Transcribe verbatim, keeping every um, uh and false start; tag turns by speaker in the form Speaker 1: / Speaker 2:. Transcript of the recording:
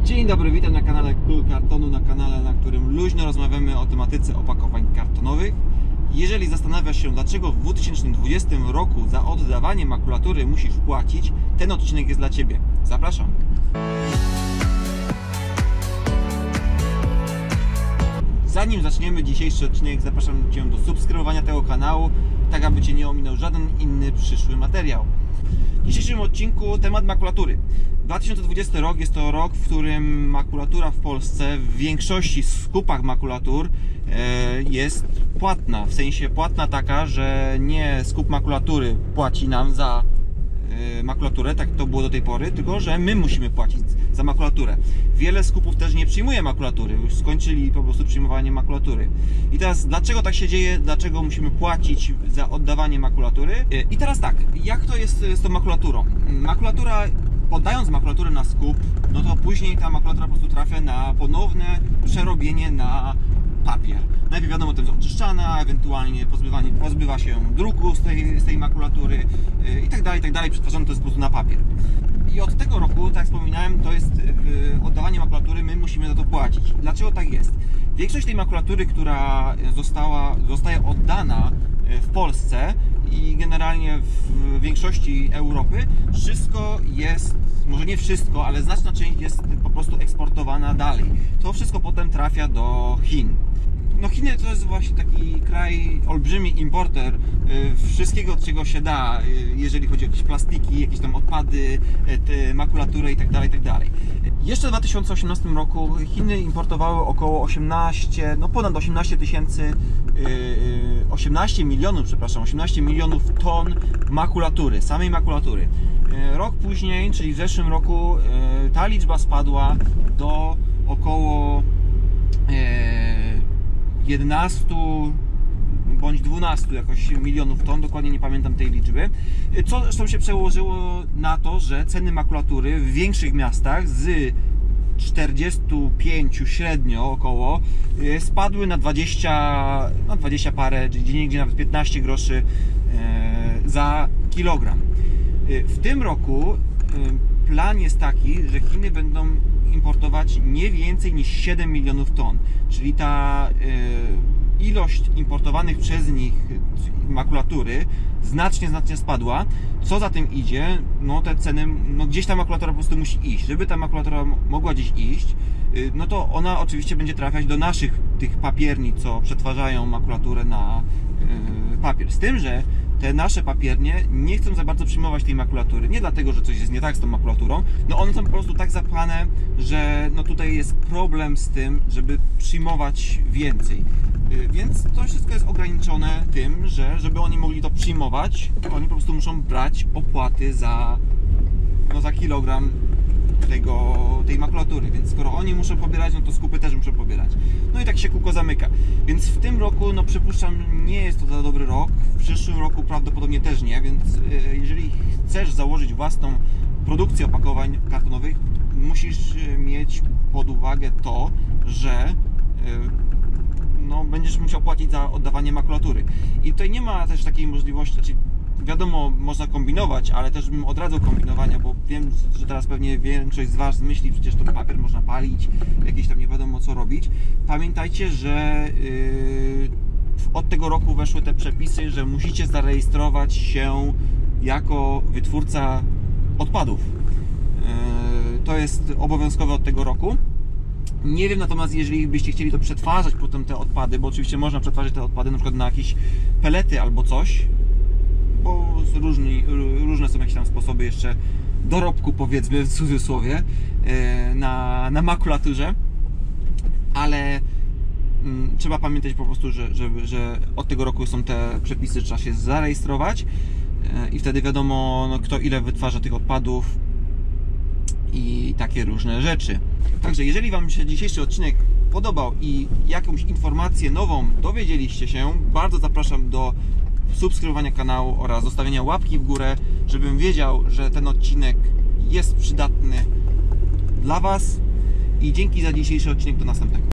Speaker 1: Dzień dobry, witam na kanale Król Kartonu, na kanale, na którym luźno rozmawiamy o tematyce opakowań kartonowych. Jeżeli zastanawiasz się, dlaczego w dwa tysiące dwudziestym roku za oddawanie makulatury musisz płacić, ten odcinek jest dla Ciebie. Zapraszam! Zanim zaczniemy dzisiejszy odcinek, zapraszam Cię do subskrybowania tego kanału, tak aby Cię nie ominął żaden inny przyszły materiał. W dzisiejszym odcinku temat makulatury. dwa tysiące dwudziesty rok jest to rok, w którym makulatura w Polsce w większości skupach makulatur jest płatna. W sensie płatna taka, że nie skup makulatury płaci nam za makulaturę, tak to było do tej pory, tylko że my musimy płacić za makulaturę. Wiele skupów też nie przyjmuje makulatury, już skończyli po prostu przyjmowanie makulatury. I teraz dlaczego tak się dzieje, dlaczego musimy płacić za oddawanie makulatury? I teraz tak, jak to jest z tą makulaturą? Makulatura, oddając makulaturę na skup, no to później ta makulatura po prostu trafia na ponowne przerobienie na papier. Najpierw wiadomo, to jest oczyszczana, ewentualnie pozbywanie, pozbywa się druku z tej, z tej makulatury yy, i tak dalej, i tak dalej. Przetwarzane to jest po prostu na papier. I od tego roku, tak jak wspominałem, to jest yy, oddawanie makulatury, my musimy za to płacić. Dlaczego tak jest? Większość tej makulatury, która została, zostaje oddana w Polsce i generalnie w większości Europy, wszystko jest, może nie wszystko, ale znaczna część jest po prostu eksportowana dalej. To wszystko potem trafia do Chin. No Chiny to jest właśnie taki kraj, olbrzymi importer wszystkiego, czego się da, jeżeli chodzi o jakieś plastiki, jakieś tam odpady, makulaturę itd., itd. Jeszcze w dwa tysiące osiemnastym roku Chiny importowały około osiemnaście, no ponad osiemnaście tysięcy, osiemnaście milionów, przepraszam, osiemnaście milionów ton makulatury, samej makulatury. Rok później, czyli w zeszłym roku, ta liczba spadła do około jedenastu bądź dwunastu jakoś milionów ton, dokładnie nie pamiętam tej liczby, co zresztą się przełożyło na to, że ceny makulatury w większych miastach z czterdziestu pięciu średnio około spadły na dwadzieścia, no dwadzieścia parę, gdzie niegdzie nawet piętnaście groszy za kilogram. W tym roku plan jest taki, że Chiny będą importować nie więcej niż siedem milionów ton, czyli ta y, ilość importowanych przez nich makulatury znacznie, znacznie spadła. Co za tym idzie, no te ceny, no gdzieś ta makulatura po prostu musi iść. Żeby ta makulatura mogła gdzieś iść, y, no to ona oczywiście będzie trafiać do naszych tych papierni, co przetwarzają makulaturę na y, papier. Z tym, że te nasze papiernie nie chcą za bardzo przyjmować tej makulatury. Nie dlatego, że coś jest nie tak z tą makulaturą. No one są po prostu tak zapchane, że no tutaj jest problem z tym, żeby przyjmować więcej. Więc to wszystko jest ograniczone tym, że żeby oni mogli to przyjmować, oni po prostu muszą brać opłaty za, no za kilogram tego, tej makulatury, więc skoro oni muszą pobierać, no to skupy też muszą pobierać. No i tak się kółko zamyka. Więc w tym roku, no przypuszczam, nie jest to za dobry rok. W przyszłym roku prawdopodobnie też nie, więc yy, jeżeli chcesz założyć własną produkcję opakowań kartonowych, musisz mieć pod uwagę to, że yy, no, będziesz musiał płacić za oddawanie makulatury. I tutaj nie ma też takiej możliwości, znaczy wiadomo, można kombinować, ale też bym odradzał kombinowania, bo wiem, że teraz pewnie większość z Was myśli, przecież to papier można palić, jakieś tam nie wiadomo co robić. Pamiętajcie, że yy, od tego roku weszły te przepisy, że musicie zarejestrować się jako wytwórca odpadów. Yy, to jest obowiązkowe od tego roku. Nie wiem natomiast, jeżeli byście chcieli to przetwarzać potem te odpady, bo oczywiście można przetwarzać te odpady na przykład na jakieś pelety albo coś, bo różni, różne są jakieś tam sposoby jeszcze dorobku, powiedzmy w cudzysłowie, na, na makulaturze, ale mm, trzeba pamiętać po prostu, że, że, że od tego roku są te przepisy, trzeba się zarejestrować i wtedy wiadomo, no, kto ile wytwarza tych odpadów i takie różne rzeczy. Także jeżeli Wam się dzisiejszy odcinek podobał i jakąś informację nową dowiedzieliście się, bardzo zapraszam do subskrybowania kanału oraz zostawienia łapki w górę, żebym wiedział, że ten odcinek jest przydatny dla Was. I dzięki za dzisiejszy odcinek, do następnego.